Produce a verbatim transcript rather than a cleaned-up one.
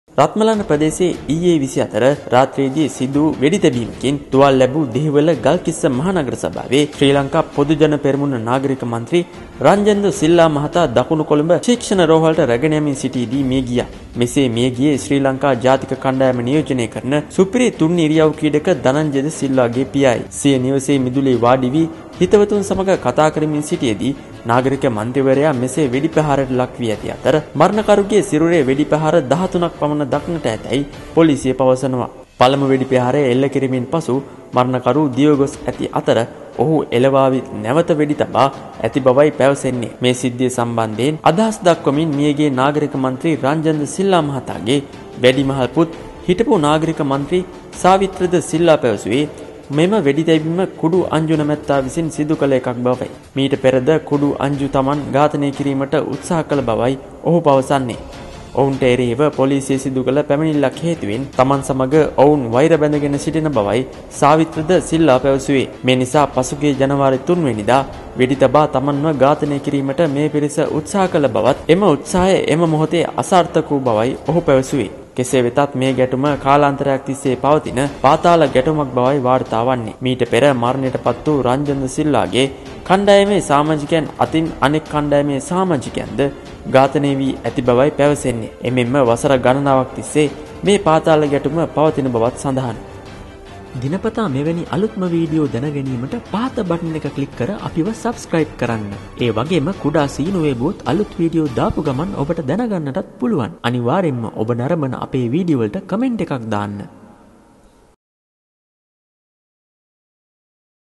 රත්මලාන ප්‍රදේශයේ ඊයේ විසිහතර රාත්‍රියේදී සිදු වෙඩි තැබීමකින් තුවාල ලැබූ දෙහිවල ගල්කිස්ස මහනගර සභාවේ ශ්‍රී ලංකා පොදුජන පෙරමුණ නාගරික මන්ත්‍රී රංජන්ද සිල්ලා මහතා දකුණු කොළඹ ශික්ෂණ රෝහලට රැගෙන යමින් සිටියේදී මිය ගියා. මෙසේ මිය ගියේ ශ්‍රී ලංකා ජාතික කණ්ඩායම නියෝජනය කරන සුපිරි තුන් ඉරියව් ක්‍රීඩක ධනංජය සිල්වාගේ පියායි. සිය නිවසේ මිදුලේ වාඩි වී හිතවතුන් සමග කතා කරමින් සිටියේදී නාගරික මන්ත්‍රීවරයා මෙසේ වෙඩි ප්‍රහාරයට ලක් වී ඇති අතර මරණකරුගේ සිරුරේ වෙඩි ප්‍රහාර දහතුනක් පමණ දක්නට ඇතැයි පොලිසිය පවසනවා. පළමු වෙඩි ප්‍රහාරය එල්ල කිරීමෙන් පසු මරණකරු දිව ගොස් ඇති අතර ඔහු එළවාවි නැවත වෙඩි තබා ඇති බවයි පැවසෙන්නේ. මේ සිද්ධිය සම්බන්ධයෙන් අදහස් දක්වමින් මියගේ නාගරික මන්ත්‍රී රංජන්ද සිල්ලා මහතාගේ වැඩිමහල් පුත් හිටපු නාගරික මන්ත්‍රී සාවිත්‍රද සිල්ලා පැවසුවේ මෙම වෙඩි තැබීම කුඩු අංජු නැමැත්තා විසින් සිදු කළ එකක් බවයි. මීට පෙරද කුඩු අංජු තමන් ඝාතනය කිරීමට උත්සාහ කළ බවයි ඔහු පවසන්නේ. ඔවුන්ට එරෙහිව පොලිසිය සිදු කළ පැමිණිල්ලක් හේතුවෙන් තමන් සමග ඔවුන් වෛර බැඳගෙන සිටින බවයි සාවිත්‍රද සිල්ලා පැවසුවේ. මේ නිසා පසුගිය ජනවාරි තුන් වෙනිදා වෙඩි තබා තමන්ව ඝාතනය කිරීමට මේ පිරිස උත්සාහ කළ බවත් එම උත්සාහය එම මොහොතේ අසාර්ථක වූ බවයි ඔහු පැවසුවේ. කෙසේ වෙතත් මේ ගැටුම කාලාන්තරයක් තිස්සේ පවතින පාතාල ගැටුමක් බවයි වාර්තා වන්නේ. මීට පෙර මරණයටපත් වූ රංජන්ද සිල්ලාගේ කණ්ඩායමේ සමාජිකයන් අතින් අනෙක් කණ්ඩායමේ සමාජිකයන්ද ඝාතනය වී ඇති බවයි පැවසෙන්නේ. එමෙන්ම වසර ගණනාවක් තිස්සේ මේ පාතාල ගැටුම පවතින බවත් සඳහන්. දිනපතා මෙවැනි අලුත්ම වීඩියෝ දැනගැනීමට පහත බටන් එක ක්ලික් කර අපිව සබ්ස්ක්‍රයිබ් කරන්න. ඒ වගේම කුඩා සීනුවේ බොත් අලුත් වීඩියෝ දාපු ගමන් ඔබට දැනගන්නටත් පුළුවන්. අනිවාර්යෙන්ම ඔබ නරඹන අපේ වීඩියෝ වලට කමෙන්ට් එකක් දාන්න.